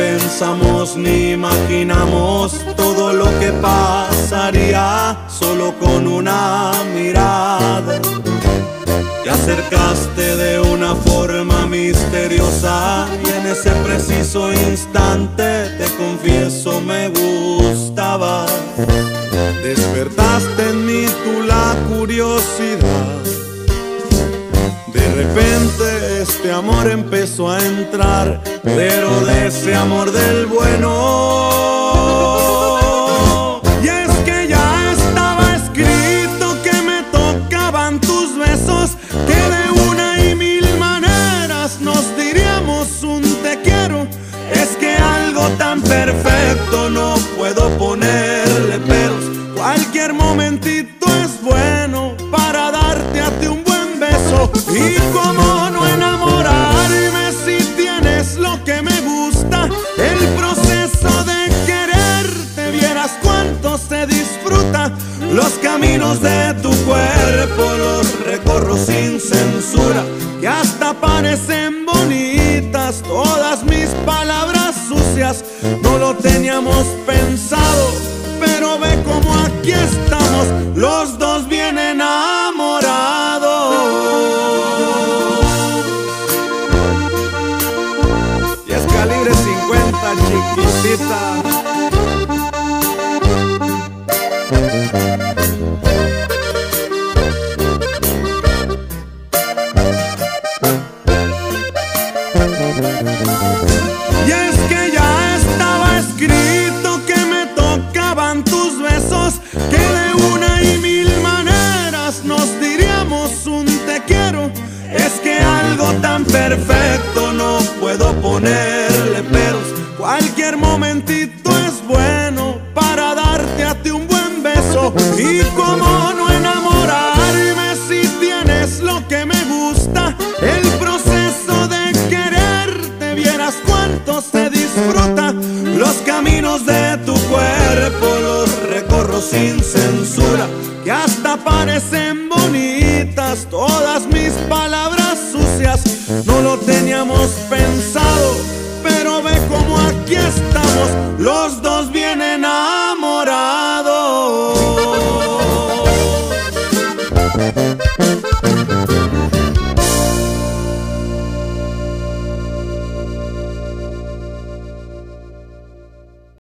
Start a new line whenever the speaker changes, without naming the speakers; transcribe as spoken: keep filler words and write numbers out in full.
pensamos ni imaginamos todo lo que pasaría solo con una mirada. Te acercaste de una forma misteriosa y en ese preciso instante te confieso me gustaba. Despertaste en mí tú la curiosidad. De repente este amor empezó a entrar, pero de ese amor del bueno. Y es que ya estaba escrito que me tocaban tus besos, que de una y mil maneras nos diríamos un te quiero. Es que algo tan perfecto no puedo ponerle peros. Cualquier momentito es bueno para darte a ti un buen beso. Y cómo no enamorarme si tienes lo que me gusta. El proceso de quererte, vieras cuánto se disfruta. Los caminos de tu cuerpo los recorro sin censura, que hasta parecen bonitas todas mis palabras sucias. No lo teníamos pensado, pero ve como aquí estamos, los dos bien enamorados. Y es calibre cincuenta, chiquitita. Y es que ya estaba escrito que me tocaban tus besos, que de una y mil maneras nos diríamos un te quiero. Es que algo tan perfecto no puedo ponerle peros. Cualquier momentito es bueno para darte a ti un buen beso. Y cómo no enamorarme si tienes lo que me gusta. El proceso de quererte, vieras cuánto se disfruta. Los caminos de tu cuerpo los recorro sin censura, que hasta parecen bonitas todas mis palabras sucias. No lo teníamos pensado, pero ve como aquí estamos, los dos bien enamorados.